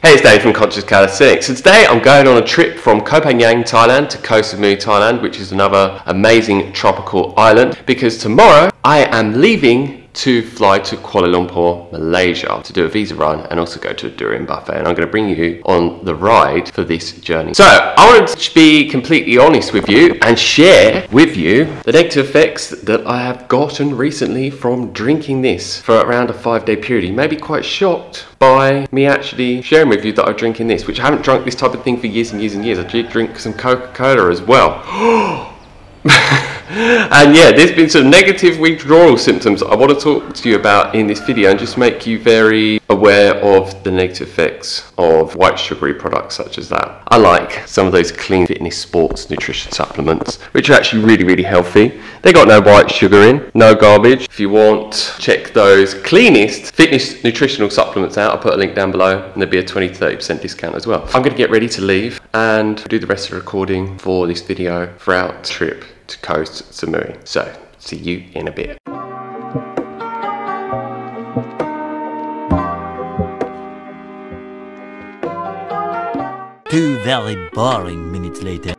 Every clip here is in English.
Hey, it's Dave from Conscious Calisthenics. So today I'm going on a trip from Koh Samui, Thailand to Koh Samui, Thailand, which is another amazing tropical island, because tomorrow I am leaving to fly to Kuala Lumpur, Malaysia to do a visa run and also go to a durian buffet, and I'm going to bring you on the ride for this journey. So I wanted to be completely honest with you and share with you the negative effects that I have gotten recently from drinking this for around a 5-day period. You may be quite shocked by me actually sharing with you that I'm drinking this, which I haven't drunk this type of thing for years and years and years. I did drink some Coca Cola as well. And yeah, there's been some negative withdrawal symptoms I want to talk to you about in this video and just make you very aware of the negative effects of white sugary products such as that. I like some of those clean fitness sports nutrition supplements, which are actually really healthy. They got no white sugar in, no garbage. If you want, check those cleanest fitness nutritional supplements out. I'll put a link down below and there'll be a 20-30% discount as well. I'm going to get ready to leave and do the rest of the recording for this video throughout the trip to Koh Samui. So, see you in a bit. 2 very boring minutes later.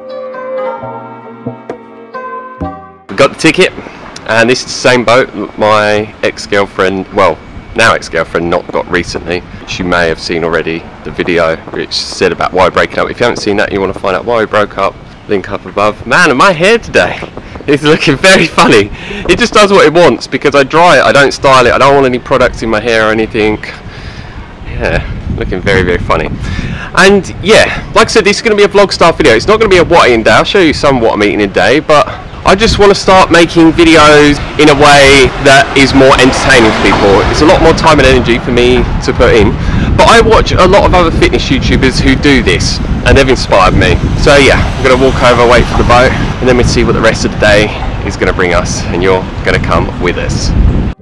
We got the ticket, and this is the same boat my ex-girlfriend, well, now ex-girlfriend, not got recently. She may have seen already the video which said about why we're breaking up. If you haven't seen that, you want to find out why we broke up, link up above. Man, my hair today is looking very funny. It just does what it wants because I dry it, I don't style it, I don't want any products in my hair or anything. Yeah, looking very funny. And yeah, like I said, this is going to be a vlog style video. It's not going to be a what I eat in a day. I'll show you some what I'm eating in a day, but I just want to start making videos in a way that is more entertaining for people. It's a lot more time and energy for me to put in, but I watch a lot of other fitness YouTubers who do this and they've inspired me. So yeah, I'm going to walk over, wait for the boat, and then we'll see what the rest of the day is going to bring us, and you're going to come with us.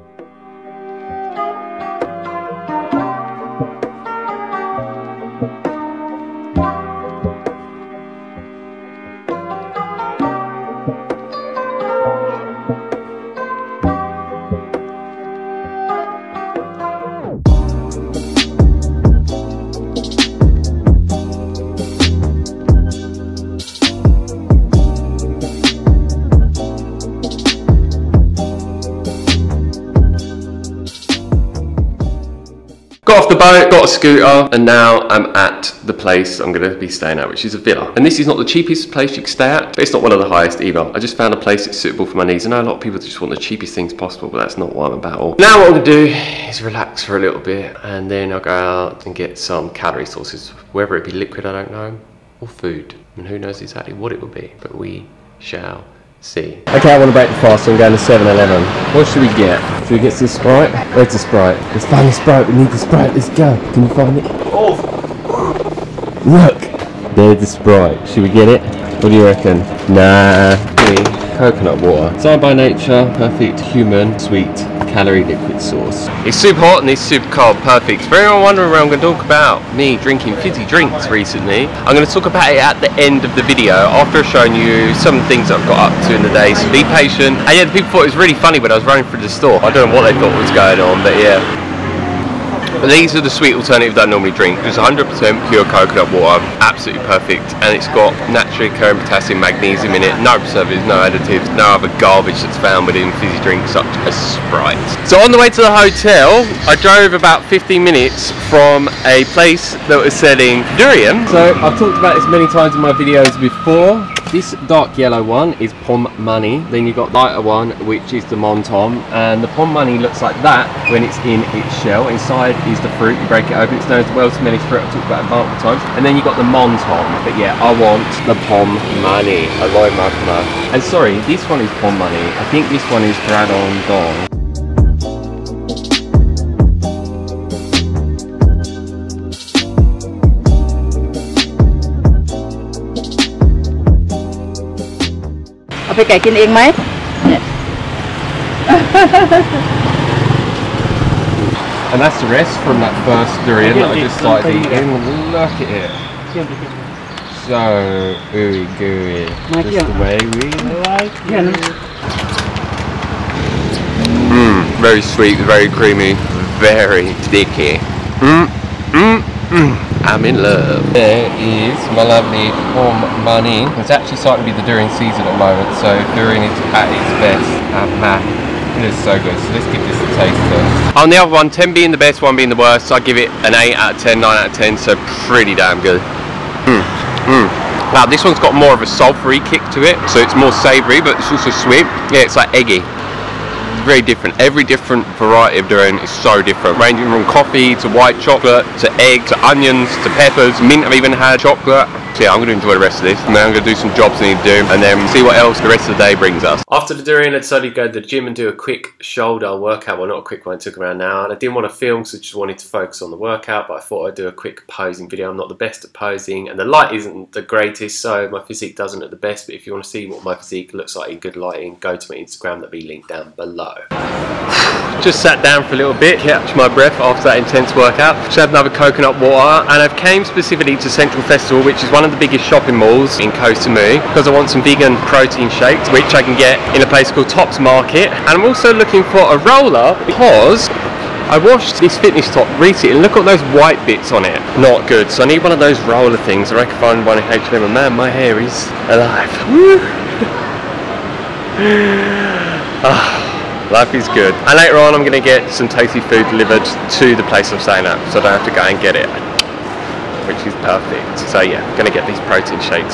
Got off the boat, got a scooter, and now I'm at the place I'm going to be staying at, which is a villa. And this is not the cheapest place you can stay at, but it's not one of the highest either. I just found a place that's suitable for my needs. I know a lot of people just want the cheapest things possible, but that's not what I'm about at all. Now what I'm going to do is relax for a little bit, and then I'll go out and get some calorie sources, whether it be liquid, I don't know, or food. And who knows exactly what it will be, but we shall see. Okay, I want to break the fast, so I'm going to 7-Eleven. What should we get? Should we get some Sprite? Where's the Sprite? Let's find the Sprite, we need the Sprite, let's go. Can you find it? Oh! Look! There's the Sprite. Should we get it? What do you reckon? Nah. Coconut water. Designed by nature, perfect human, sweet, calorie liquid source. It's super hot and it's super cold, perfect. For anyone wondering where I'm going to talk about me drinking fizzy drinks recently, I'm going to talk about it at the end of the video after showing you some of the things that I've got up to in the day, so be patient. And yeah, the people thought it was really funny when I was running through the store. I don't know what they thought was going on, but yeah. But these are the sweet alternatives that I normally drink. Just 100% pure coconut water, absolutely perfect, and it's got naturally occurring potassium, magnesium in it, no preservatives, no additives, no other garbage that's found within fizzy drinks such as Sprite. So on the way to the hotel, I drove about 15 minutes from a place that was selling durian. So I've talked about this many times in my videos before. This dark yellow one is pom money, then you've got lighter one which is the mon tom, and the pom money looks like that when it's in its shell. Inside is the fruit, you break it open, it's known as the well smelly fruit, I've talked about it multiple times, and then you've got the mon tom, but yeah, I want the pom money. I like my mouth. And sorry, this one is pom money, I think this one is Pradon Dong. And that's the rest from that first durian that I just started eating. Look at it. So gooey. Just the way we like it. Very sweet, very creamy, very sticky. I'm in love. There is my lovely warm money. It's actually starting to be the durian season at the moment, so durian is at its best. Man, it is so good. So let's give this a taste. On the other one, 10 being the best, 1 being the worst, so I give it an 8 out of 10, 9 out of 10, so pretty damn good. Now this one's got more of a sulphury kick to it, so it's more savoury, but it's also sweet. Yeah, it's like eggy. Very different. Every different variety of durian is so different, ranging from coffee to white chocolate to egg to onions to peppers. Mint I've even had chocolate. So yeah, I'm going to enjoy the rest of this, and then I'm going to do some jobs I need to do, and then see what else the rest of the day brings us. After the durian, I decided to go to the gym and do a quick shoulder workout. Well, not a quick one, it took around an hour, and I didn't want to film, so I just wanted to focus on the workout, but I thought I'd do a quick posing video. I'm not the best at posing, and the light isn't the greatest, so my physique doesn't look the best, but if you want to see what my physique looks like in good lighting, go to my Instagram, that'll be linked down below. Just sat down for a little bit, catch my breath after that intense workout. Just had another coconut water, and I've came specifically to Central Festival, which is one of the biggest shopping malls in Koh Samui, because I want some vegan protein shakes, which I can get in a place called Tops Market. And I'm also looking for a roller because I washed this fitness top recently and look at those white bits on it. Not good. So I need one of those roller things. I reckon I find one in H&M, and man, my hair is alive. Woo. Life is good. And later on I'm going to get some tasty food delivered to the place I'm staying at, so I don't have to go and get it, which is perfect. So yeah, I'm going to get these protein shakes.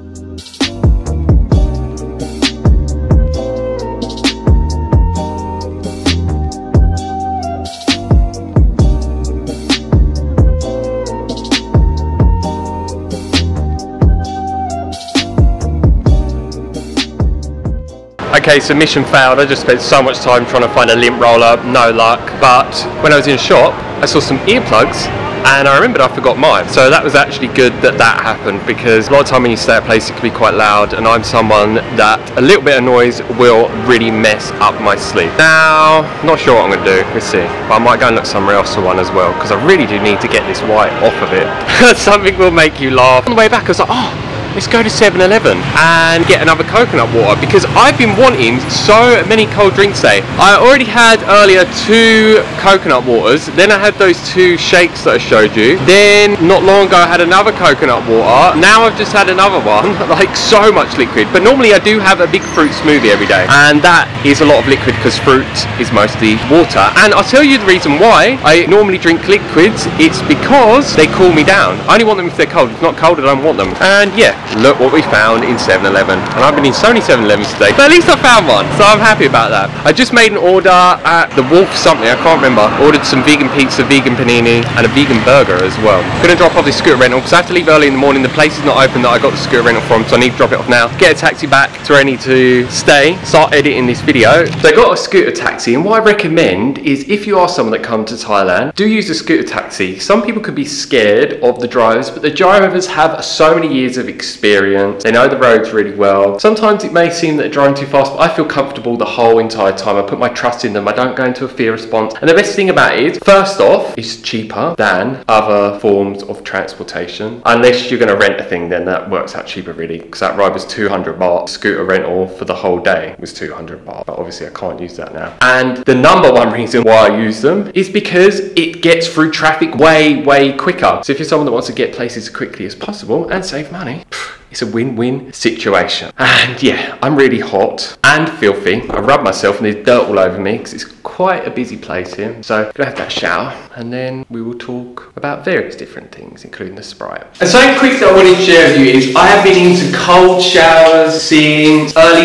Okay, so mission failed. I just spent so much time trying to find a lint roller, no luck. But when I was in a shop, I saw some earplugs, and I remembered I forgot mine. So that was actually good that that happened, because a lot of time when you stay at a place it can be quite loud, and I'm someone that a little bit of noise will really mess up my sleep. Now, not sure what I'm going to do, let's see. But I might go and look somewhere else for one as well, because I really do need to get this white off of it. Something will make you laugh. On the way back I was like, oh, let's go to 7-Eleven and get another coconut water, because I've been wanting so many cold drinks today. I already had earlier 2 coconut waters, then I had those 2 shakes that I showed you, then not long ago I had another coconut water, now I've just had another one. Like, so much liquid. But normally I do have a big fruit smoothie every day, and that is a lot of liquid because fruit is mostly water. And I'll tell you the reason why I normally drink liquids. It's because they cool me down. I only want them if they're cold. If not cold, I don't want them. And yeah, look what we found in 7-Eleven. And I've been in so many 7-Elevens today, but at least I found one, so I'm happy about that. I just made an order at the Wolf something, I can't remember. Ordered some vegan pizza, vegan panini, and a vegan burger as well. Gonna drop off this scooter rental because I have to leave early in the morning. The place is not open that I got the scooter rental from, so I need to drop it off now. Get a taxi back to where I need to stay, start editing this video. So I got a scooter taxi, and what I recommend is if you are someone that comes to Thailand, do use a scooter taxi. Some people could be scared of the drivers, but the drivers have so many years of experience. They know the roads really well. Sometimes it may seem that they're driving too fast, but I feel comfortable the whole entire time. I put my trust in them. I don't go into a fear response. And the best thing about it is, first off, it's cheaper than other forms of transportation. Unless you're going to rent a thing, then that works out cheaper really, because that ride was 200 baht. Scooter rental for the whole day was 200 baht, but obviously I can't use that now. And the number one reason why I use them is because it gets through traffic way quicker. So if you're someone that wants to get places as quickly as possible and save money, it's a win-win situation. And yeah, I'm really hot and filthy. I rub myself and there's dirt all over me because it's quite a busy place here. So I'm gonna have that shower, and then we will talk about various different things, including the Sprite. And something quick that I wanted to share with you is I have been into cold showers since early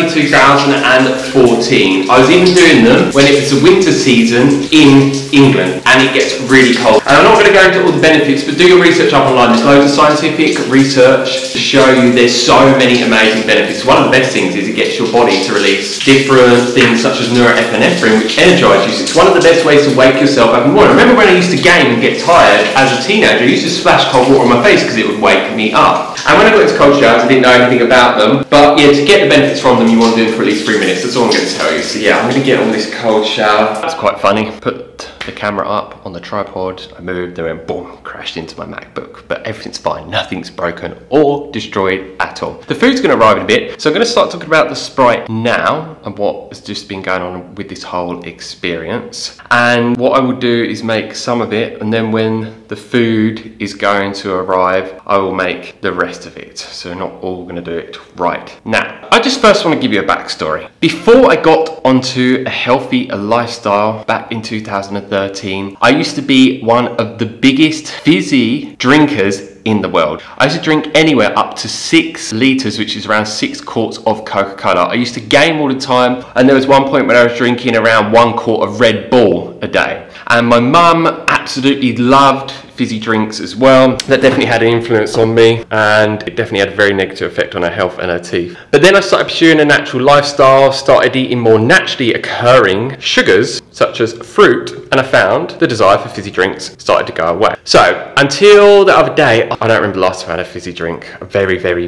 2014. I was even doing them when it was the winter season in England, and it gets really cold. And I'm not gonna go into all the benefits, but do your research up online. There's loads of scientific research to show you there's so many amazing benefits. One of the best things is it gets your body to release different things such as norepinephrine, which energize you. So it's one of the best ways to wake yourself up in the morning. I remember when I used to game and get tired as a teenager, I used to splash cold water on my face because it would wake me up. And when I got into cold showers, I didn't know anything about them. But yeah, to get the benefits from them, you want to do them for at least 3 minutes. That's all I'm going to tell you. So yeah, I'm going to get on this cold shower. It's quite funny. Put the camera up on the tripod, I moved, they went boom, crashed into my MacBook. But everything's fine, nothing's broken or destroyed at all. The food's gonna arrive in a bit, so I'm gonna start talking about the Sprite now and what has just been going on with this whole experience. And what I will do is make some of it, and then when the food is going to arrive, I will make the rest of it. So not all gonna do it right now. I just first want to give you a backstory. Before I got onto a healthy lifestyle back in 2013, I used to be one of the biggest fizzy drinkers in the world. I used to drink anywhere up to 6 litres, which is around 6 quarts of Coca Cola. I used to game all the time, and there was one point when I was drinking around 1 quart of Red Bull a day. And my mum absolutely loved fizzy drinks as well. That definitely had an influence on me, and it definitely had a very negative effect on her health and her teeth. But then I started pursuing a natural lifestyle, started eating more naturally occurring sugars such as fruit, and I found the desire for fizzy drinks started to go away. So until the other day, I don't remember the last time I had a fizzy drink, a very, very,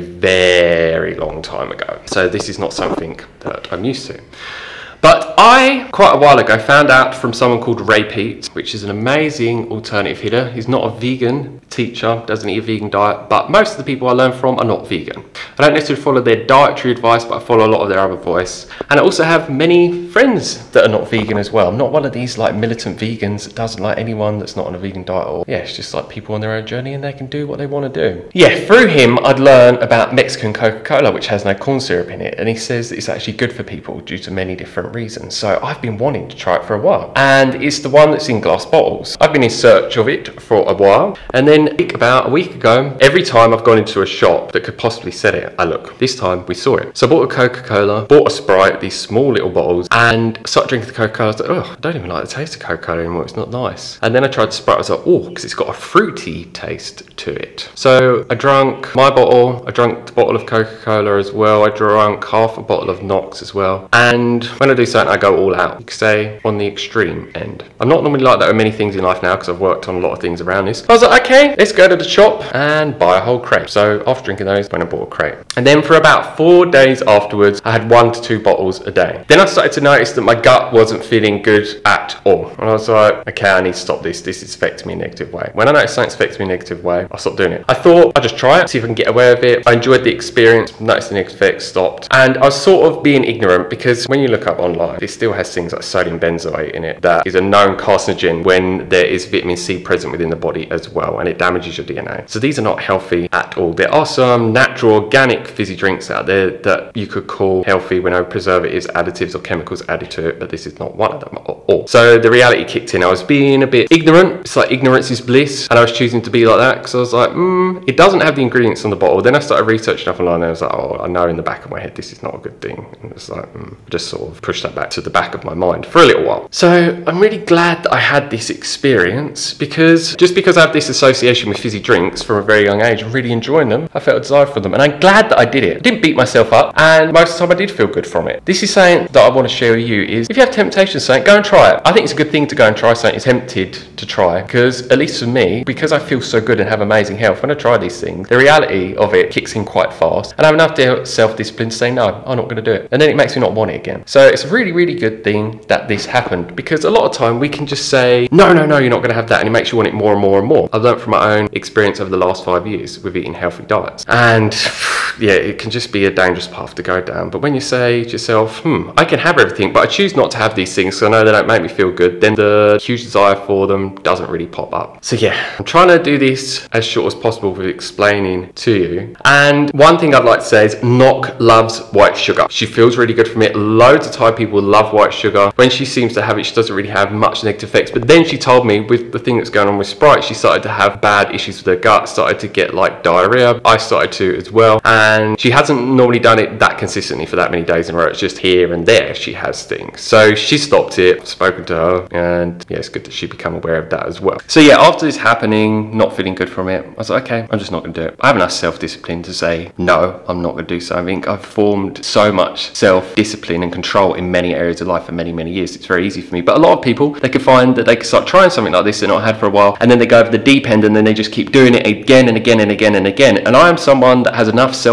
very long time ago. So this is not something that I'm used to. But I, quite a while ago, found out from someone called Ray Pete, which is an amazing alternative hitter. He's not a vegan teacher, doesn't eat a vegan diet, but most of the people I learn from are not vegan. I don't necessarily follow their dietary advice, but I follow a lot of their other advice. And I also have many friends that are not vegan as well. I'm not one of these like militant vegans that doesn't like anyone that's not on a vegan diet, or yeah, it's just like people on their own journey and they can do what they want to do. Yeah, through him, I'd learned about Mexican Coca Cola, which has no corn syrup in it. And he says that it's actually good for people due to many different reasons. So I've been wanting to try it for a while, and it's the one that's in glass bottles. I've been in search of it for a while, and then about a week ago, every time I've gone into a shop that could possibly sell it, I look. This time we saw it. So I bought a Coca Cola, bought a Sprite, these small little bottles, and started drinking the Coca Cola. I was like, oh, I don't even like the taste of Coca Cola anymore, it's not nice. And then I tried the Sprite, I was like, oh, because it's got a fruity taste to it. So I drank my bottle, I drank the bottle of Coca Cola as well, I drank half a bottle of Knox as well. And when I do something, I go all out. You could say on the extreme end. I'm not normally like that with many things in life now, because I've worked on a lot of things around this. I was like, okay, let's go to the shop and buy a whole crate. So after drinking those, went and bought a crate. And then for about 4 days afterwards, I had 1 to 2 bottles a day. Then I started to notice that my gut wasn't feeling good at all. And I was like, okay, I need to stop this. This is affecting me in a negative way. When I noticed something's affecting me in a negative way, I stopped doing it. I thought I'd just try it, see if I can get away with it. I enjoyed the experience, noticed the negative effects, stopped. And I was sort of being ignorant, because when you look up online, it still has things like sodium benzoate in it that is a known carcinogen when there is vitamin C present within the body as well, and it damages your DNA. So these are not healthy at all. There are some natural organic fizzy drinks out there that you could call healthy with no preservatives, additives or chemicals added to it, but this is not one of them at all. So the reality kicked in. I was being a bit ignorant. It's like ignorance is bliss, and I was choosing to be like that because I was like, it doesn't have the ingredients on the bottle. Then I started researching up online and I was like, oh, I know in the back of my head this is not a good thing. And it's like, just sort of pushed that back to the back of my mind for a little while. So I'm really glad that I had this experience, because just because I have this association with fizzy drinks from a very young age, I'm really enjoying them. I felt a desire for them, and I'm glad that I did it. I didn't beat myself up, and most of the time I did feel good from it. This is something that I want to share with you, is if you have temptation to something, go and try it. I think it's a good thing to go and try something you're tempted to try, because at least for me, because I feel so good and have amazing health, when I try these things, the reality of it kicks in quite fast, and I have enough self-discipline to say, no, I'm not going to do it. And then it makes me not want it again. So it's a really, really good thing that this happened, because a lot of time we can just say, no, no, no, you're not going to have that, and it makes you want it more and more and more. I've learned from my own experience over the last 5 years with eating healthy diets, and yeah, it can just be a dangerous path to go down. But when you say to yourself, I can have everything, but I choose not to have these things because I know they don't make me feel good, then the huge desire for them doesn't really pop up. So yeah, I'm trying to do this as short as possible with explaining to you. And one thing I'd like to say is Knock loves white sugar. She feels really good from it. Loads of Thai people love white sugar. When she seems to have it, she doesn't really have much negative effects. But then she told me with the thing that's going on with Sprite, she started to have bad issues with her gut, started to get like diarrhea. I started to as well. And she hasn't normally done it that consistently for that many days in a row. It's just here and there she has things. So she stopped it, I've spoken to her, and yeah, it's good that she become aware of that as well. So yeah, after this happening, not feeling good from it, I was like, okay, I'm just not going to do it. I have enough self-discipline to say, no, I'm not going to do something. I've formed so much self-discipline and control in many areas of life for many, many years. It's very easy for me. But a lot of people, they can find that they can start trying something like this they're not had for a while, and then they go over the deep end and then they just keep doing it again and again and again and again. And I am someone that has enough self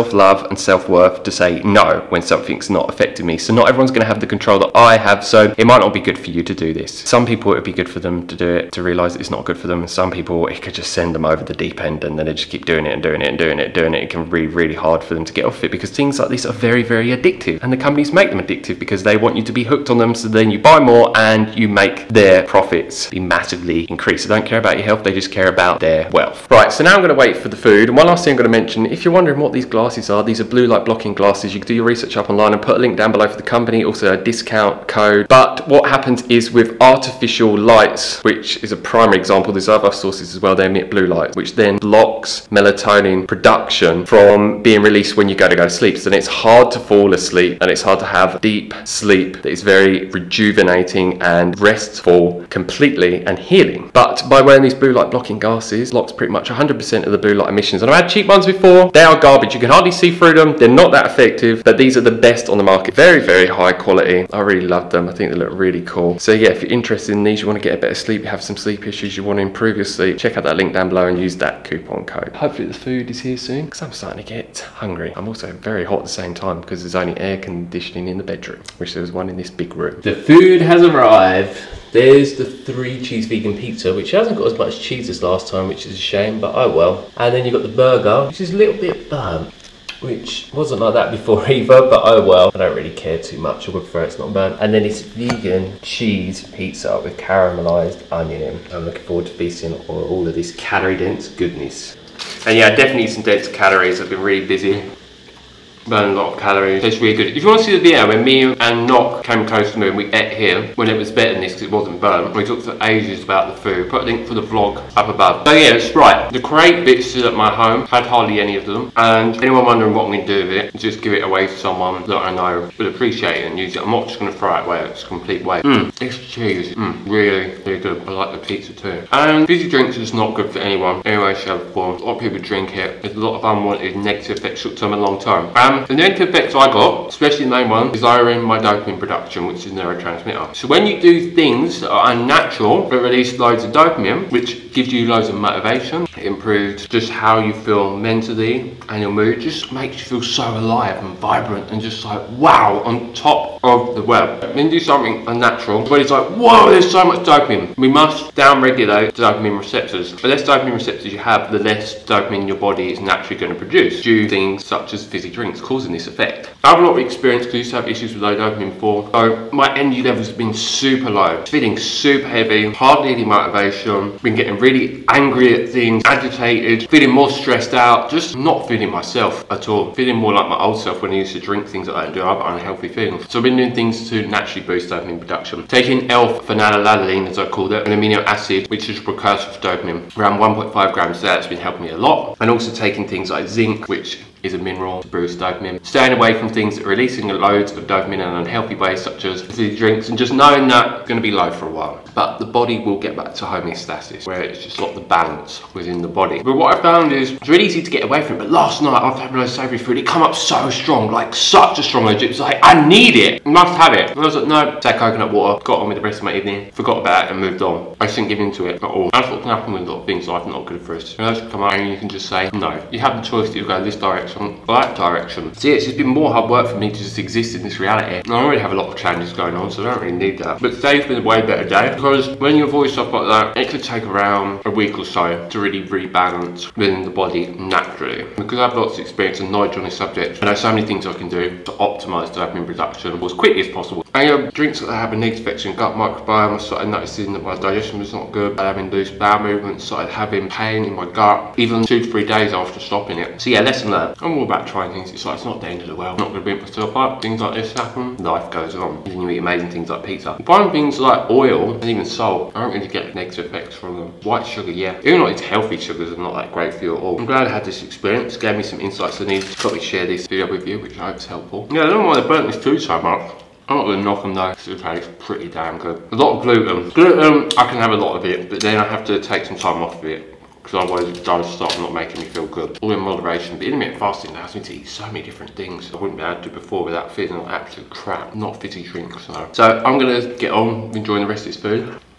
self-love and self-worth to say no when something's not affecting me. So not everyone's going to have the control that I have, so it might not be good for you to do this. Some people it would be good for them to do it, to realise it's not good for them, and some people it could just send them over the deep end, and then they just keep doing it and doing it and doing it and doing it. It can be really hard for them to get off it, because things like this are very, very addictive, and the companies make them addictive because they want you to be hooked on them, so then you buy more and you make their profits be massively increased. They don't care about your health, they just care about their wealth. Right, so now I'm going to wait for the food, and one last thing I'm going to mention, if you're wondering what these glasses are, these are blue light blocking glasses. You can do your research up online and put a link down below for the company, also a discount code. But what happens is with artificial lights, which is a primary example, there's other sources as well, they emit blue light, which then blocks melatonin production from being released when you go to sleep. So then it's hard to fall asleep, and it's hard to have deep sleep that is very rejuvenating and restful completely and healing. But by wearing these blue light blocking glasses, blocks pretty much 100% of the blue light emissions. And I've had cheap ones before, they are garbage, you can hardly see through them, they're not that effective, but these are the best on the market. Very, very high quality. I really love them. I think they look really cool. So yeah, if you're interested in these, you want to get a better sleep, you have some sleep issues, you want to improve your sleep, check out that link down below and use that coupon code. Hopefully the food is here soon, because I'm starting to get hungry. I'm also very hot at the same time because there's only air conditioning in the bedroom, which there was one in this big room. The food has arrived. There's the 3 cheese vegan pizza, which hasn't got as much cheese as last time, which is a shame, but oh well. And then you've got the burger, which is a little bit burnt, which wasn't like that before either, but oh well. I don't really care too much, I would prefer it's not burnt. And then it's vegan cheese pizza with caramelised onion in. I'm looking forward to feasting on all of this calorie-dense goodness. And yeah, definitely some dense calories. I've been really busy. Burn a lot of calories. It's really good. If you want to see the video when me and Nock came to Koh Samui and we ate here, when it was better than this because it wasn't burnt, we talked for ages about the food. Put a link for the vlog up above. So yeah, Sprite. The crate bits still at my home. Had hardly any of them. And anyone wondering what I'm going to do with it, just give it away to someone that I know will appreciate it and use it. I'm not just going to throw it away. It's a complete waste. This cheese. Really, really good. I like the pizza too. And fizzy drinks is not good for anyone. Anyway, shape or form. A lot of people drink it. There's a lot of unwanted negative effects short term and long term. The negative effects I got, especially the main one, is lowering my dopamine production, which is neurotransmitter. So when you do things that are unnatural, but release loads of dopamine, which gives you loads of motivation, it improves just how you feel mentally and your mood, just makes you feel so alive and vibrant and just like, wow, on top of the web. When you do something unnatural, the body's like, whoa, there's so much dopamine. We must down-regulate dopamine receptors. The less dopamine receptors you have, the less dopamine your body is naturally going to produce, due to things such as fizzy drinks causing this effect. I have a lot of experience because I used to have issues with low dopamine before. So my energy levels have been super low, feeling super heavy, hardly any motivation, been getting really angry at things, agitated, feeling more stressed out, just not feeling myself at all. Feeling more like my old self when I used to drink things that I don't do, other unhealthy things. So I've been doing things to naturally boost dopamine production. Taking L-phenylalanine, as I called it, an amino acid, which is a precursor for dopamine. Around 1.5 grams there, that's been helping me a lot. And also taking things like zinc, which is a mineral to boost dopamine. Staying away from things that are releasing loads of dopamine in an unhealthy way, such as fizzy drinks, and just knowing that it's going to be low for a while. But the body will get back to homeostasis, where it's just got the balance within the body. But what I found is, it's really easy to get away from it, but last night after having loads of savoury food, it come up so strong, like such a strong urge. It was like, I need it, I must have it. And I was like, no, take coconut water, got on with the rest of my evening, forgot about it and moved on. I just didn't give into it at all. That's what can happen with a lot of things life not good for us. And those come out and you can just say, no. You have the choice to go this direction or that direction. So yeah, it's just been more hard work for me to just exist in this reality. And I already have a lot of challenges going on, so I don't really need that. But today's been a way better day, because when you avoid stuff like that, it could take around a week or so to really rebalance within the body naturally. Because I have lots of experience and knowledge on this subject, and there's so many things I can do to optimise dopamine production as quickly as possible. And drinks that have a negative effect on gut microbiome, I started noticing that my digestion was not good, having loose bowel movements, started having pain in my gut, even 2 to 3 days after stopping it. So yeah, lesson learned. I'm all about trying things. It's like, it's not the end of the world. I'm not going to beat myself up. Things like this happen. Life goes on. Then you eat amazing things like pizza. You find things like oil and even salt, I don't really get negative effects from them. White sugar, yeah. Even though it's healthy sugars are not that great for you at all. I'm glad I had this experience. It gave me some insights I needed to probably share this video with you, which I hope is helpful. Yeah, I don't know why they burnt this food so much. I'm not going to knock them though, because it's pretty damn good. A lot of gluten. Gluten, I can have a lot of it, but then I have to take some time off of it, because otherwise it does start not making me feel good. All in moderation, but intermittent fasting allows me to eat so many different things I wouldn't be able to do before without feeling like absolute crap. Not fizzy drinks, no. So I'm going to get on enjoying the rest of this food.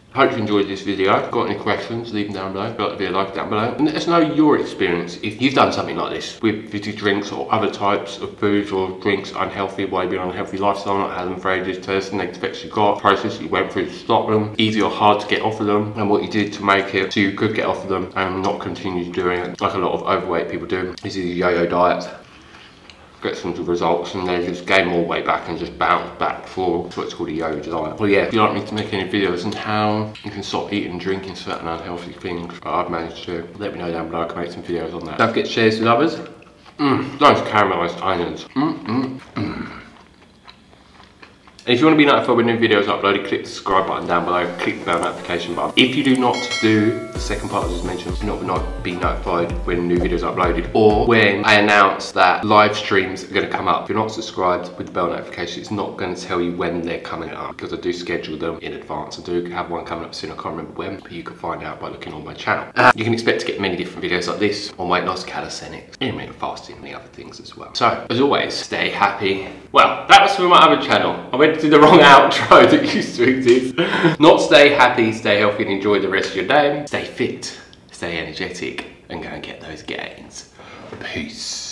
Hope you enjoyed this video. If you've got any questions, leave them down below. Drop the video a like down below. And let us know your experience. If you've done something like this with fizzy drinks or other types of foods or drinks, unhealthy, why you've been on a unhealthy lifestyle, not had them for ages, tell us the negative effects you got, process you went through to stop them, easy or hard to get off of them, and what you did to make it so you could get off of them and not continue doing it like a lot of overweight people do. This is a yo-yo diet. Get some results and then just gain more weight back and just bounce back for what's called a yo-yo diet. Well, yeah, if you'd like me to make any videos on how you can stop eating and drinking certain unhealthy things I've managed to, let me know down below. I can make some videos on that. Don't forget to share this with others. Those caramelised onions. And if you want to be notified when new videos are uploaded, click the subscribe button down below, click the bell notification button. If you do not do the second part I just mentioned, you will not be notified when new videos are uploaded or when I announce that live streams are going to come up. If you're not subscribed with the bell notification, it's not going to tell you when they're coming up because I do schedule them in advance. I do have one coming up soon, I can't remember when, but you can find out by looking on my channel. You can expect to get many different videos like this on weight loss, calisthenics, intermittent fasting, and many other things as well. So, as always, stay happy. Well, that was for my other channel. I went to the wrong outro that used to exist. Not stay happy, stay healthy and enjoy the rest of your day. Stay fit, stay energetic and go and get those gains. Peace.